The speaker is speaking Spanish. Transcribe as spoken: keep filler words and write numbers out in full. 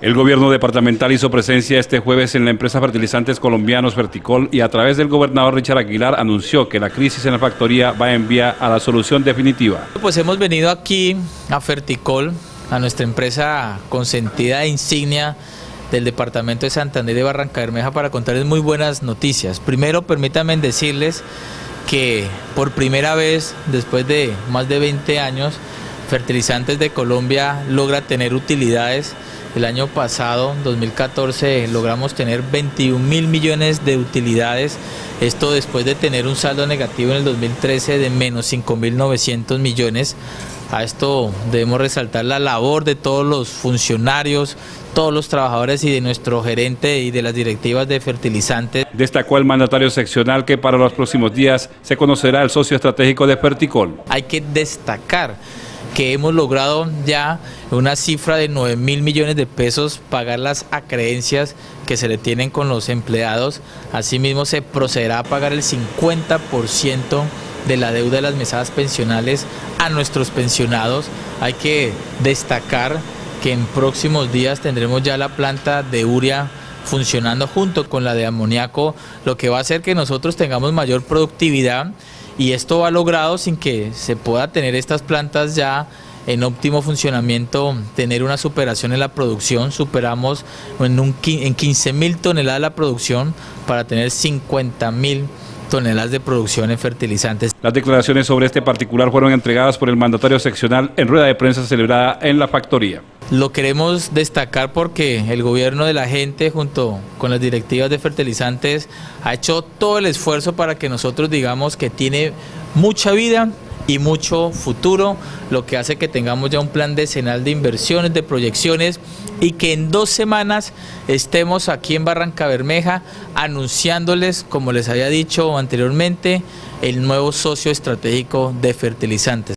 El gobierno departamental hizo presencia este jueves en la empresa Fertilizantes Colombianos Ferticol y a través del gobernador Richard Aguilar anunció que la crisis en la factoría va en vía a la solución definitiva. Pues hemos venido aquí a Ferticol, a nuestra empresa consentida e insignia del departamento de Santander y Barrancabermeja, para contarles muy buenas noticias. Primero, permítanme decirles que por primera vez, después de más de veinte años, Fertilizantes de Colombia logra tener utilidades. El año pasado, dos mil catorce, logramos tener veintiún mil millones de utilidades, esto después de tener un saldo negativo en el dos mil trece de menos cinco mil novecientos millones. A esto debemos resaltar la labor de todos los funcionarios, todos los trabajadores y de nuestro gerente y de las directivas de Fertilizantes. Destacó el mandatario seccional que para los próximos días se conocerá el socio estratégico de Ferticol. Hay que destacar que hemos logrado ya una cifra de nueve mil millones de pesos pagar las acreencias que se le tienen con los empleados. Asimismo, se procederá a pagar el cincuenta por ciento de la deuda de las mesadas pensionales a nuestros pensionados. Hay que destacar que en próximos días tendremos ya la planta de urea funcionando junto con la de amoníaco, lo que va a hacer que nosotros tengamos mayor productividad. Y esto va logrado sin que se pueda tener estas plantas ya en óptimo funcionamiento, tener una superación en la producción. Superamos en, un, en quince mil toneladas la producción para tener cincuenta mil toneladas de producción en fertilizantes. Las declaraciones sobre este particular fueron entregadas por el mandatario seccional en rueda de prensa celebrada en la factoría. Lo queremos destacar porque el gobierno de la gente junto con las directivas de Fertilizantes ha hecho todo el esfuerzo para que nosotros digamos que tiene mucha vida y mucho futuro, lo que hace que tengamos ya un plan decenal de inversiones, de proyecciones, y que en dos semanas estemos aquí en Barrancabermeja anunciándoles, como les había dicho anteriormente, el nuevo socio estratégico de Fertilizantes.